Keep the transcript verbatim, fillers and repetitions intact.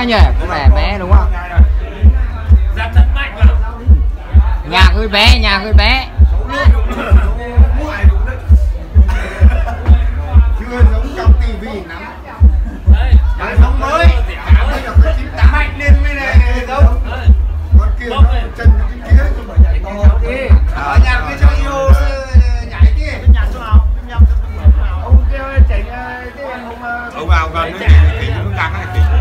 nhỉ, có vẻ bé đúng không? Nhà hơi bé, nhà hơi bé. Chưa giống trong tivi lắm. Đấy, giống mới. Bây giờ có chín tám mạnh lên mới này đâu. Con kia nó chân trên kia. Ở nhà kia cho yêu nhảy kia. Nhà chỗ nào? Ông kia chảy cái ông vào gần nó chỉ nó căng này.